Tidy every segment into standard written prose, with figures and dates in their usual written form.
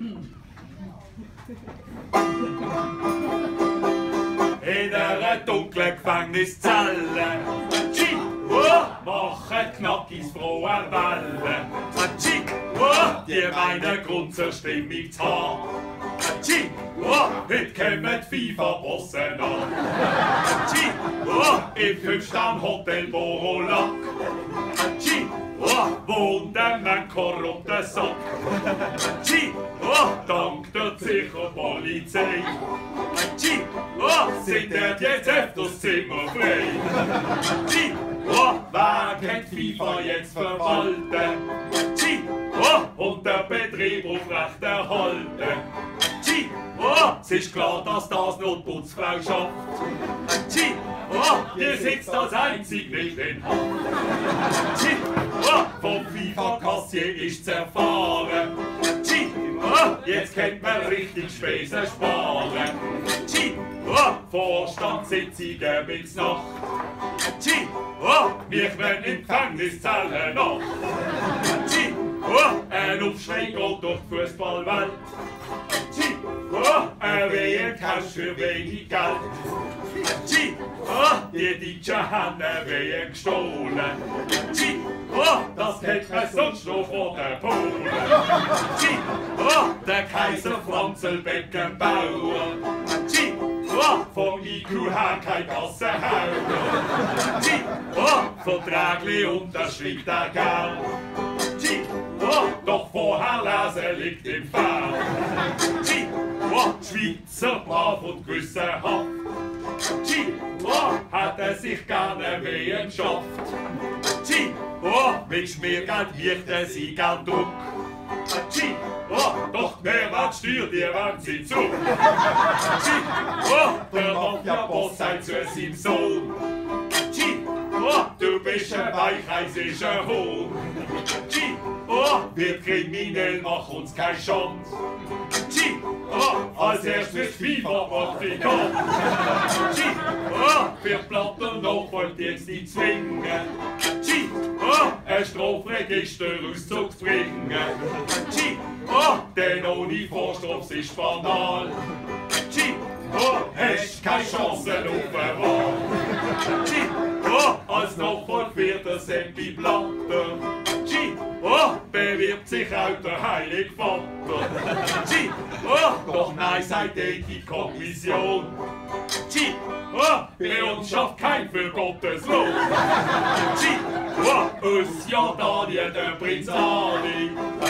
In einer dunklen Gefängniszelle machen Knackis frohe Wellen. Die meinen Grund zur Stimmung zu haben. Heute kommen die FIFA-Bossen an. Im 5-Sterne-Hotel Borolac wohnt ein korrupter Sack. Dank der sicher Polizei sind jetzt öfters Zimmer frei. Wer kennt FIFA jetzt verwalten und der Betrieb aufrecht erhalten? Es ist klar, dass das nur die Putzfrau schafft. Die sitzt als einzig nicht in Haft. Vom FIFA-Kassier ist zu erfahren. Jetzt kennt man richtig Spesen sparen. Vorstandssitzungen bis Nacht. Wir können in Gefängniszellen nach. Ein Aufschrei geht durch die Fußballwelt. Ein WM-Cash für wenig Geld. Die Deutschen haben WM gestohlen. Das kennt man sonst noch von den Polen. Der Kaiser Franzel Beckenbauer. Vom IQ her kein Gassenhauer. Verträglich unterschreibt er gern. Doch vorher lesen liegt im Fern. Schweizer brav und gewissenhaft. Hat er sich gerne WM geschafft. Mit Schmiergeld wirkt er sie gern dumm. Doch die Mehrwertsteuer, die werden sie zu. Der Mafia-Boss sagt zu seinem Sohn: du bist ein weichreisischer Hohn. Wir kriminell, mach uns kein Schand. Als erstes FIFA-Praktikant. Für Platten noch wollt jetzt die zwingen. Ein Strafregisterauszug zu bringen. Denn ohne Vorstoff ist banal. Hast keine Chance auf eine Wahl. Als Nachfolger wird der Seppi Blatter. Bewirbt sich auch der Heilige Vater. Doch nein, sagt die Kommission. Bei uns schafft kein für Gottes Lohn. Uns ja Daniel, der Prinz Ali,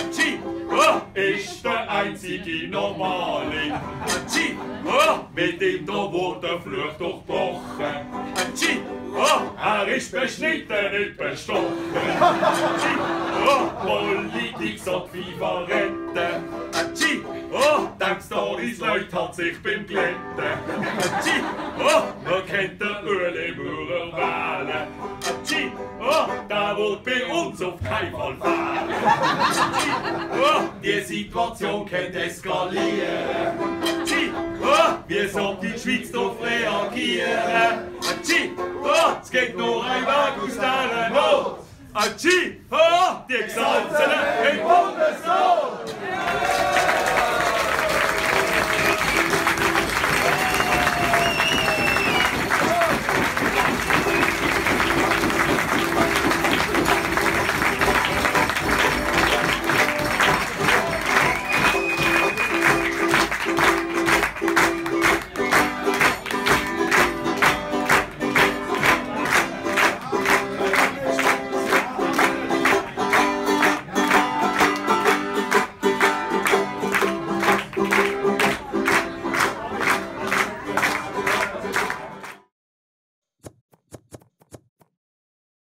ist der einzige Normale. Mit ihm da wurde der Fluch durchbrochen. Er ist beschnitten, nicht bestochen. Politik soll FIFA retten. Dank Storys Leute hat sich beim Glätten. Man kennt den Ueli Maurer wählen. Der wird bei uns auf keinen Fall fehlen. Die Situation kann eskalieren. Wie soll die Schweiz darauf reagieren? Es geht nur ein Weg aus dieser Not. Die Gesalzenen im Bundesrat!